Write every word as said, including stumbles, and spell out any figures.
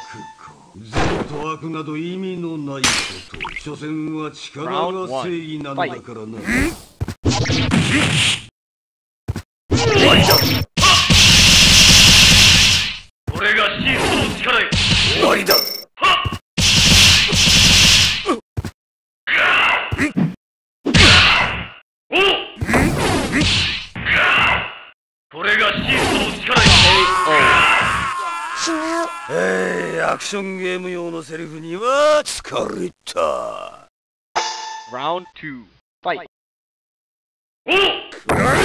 善と悪など意味のないこと。所詮は力が正義なのだからな。終わりだ。これがシーソの力よ。終わりだ。これがシーソの力よ。えー、アクションゲーム用のセリフには疲れた。 Round two, fight. おっ